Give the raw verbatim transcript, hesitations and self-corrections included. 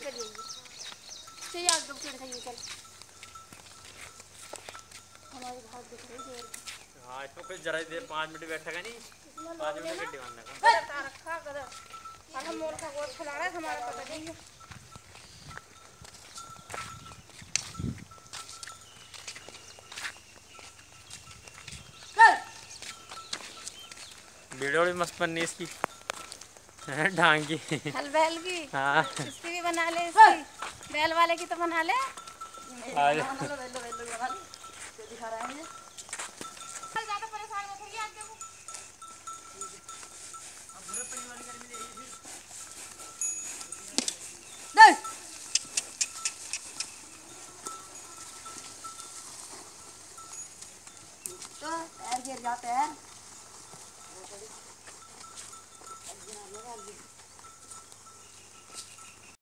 चलिए चलिए आप दो पेड़ खाइए चल हमारी घास दिख रही है। हाँ इसमें कुछ जरा देर पाँच मिनट बैठेगा नहीं, पाँच मिनट गड्डी मारने का कदर रखा कदर हम मोर का गोश्त खिला रहे हमारा पता नहीं है। वीडियो भी मस्त बननी इसकी ढांग की हल बैल की। हाँ इसकी भी बना ले, इसकी बैल वाले की तो बना ले। दिखा रहे हैं ज्यादा परेशान मत होइए आज देखो अब बुरे परिवार घर में यही फिर देख तो पैर गिर जाते हैं।